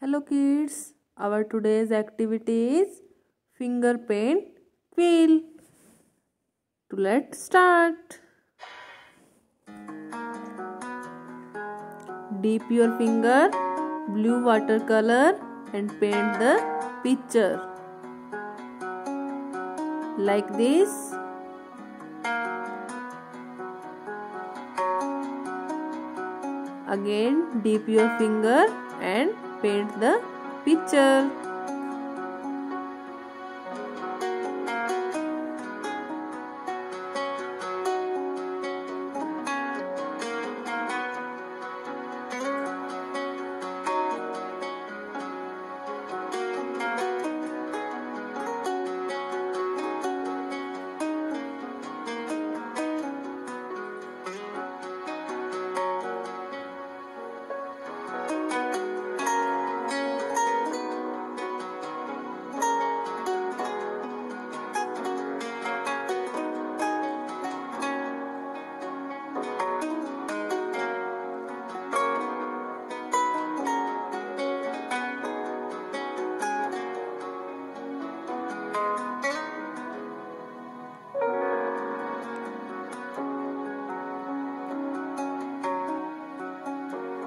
Hello kids, our today's activity is finger paint wheel. Let's start. Dip your finger blue watercolor and paint the picture like this. Again dip your finger and paint the picture.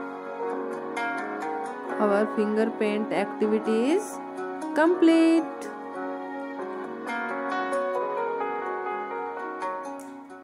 Our finger paint activity is complete.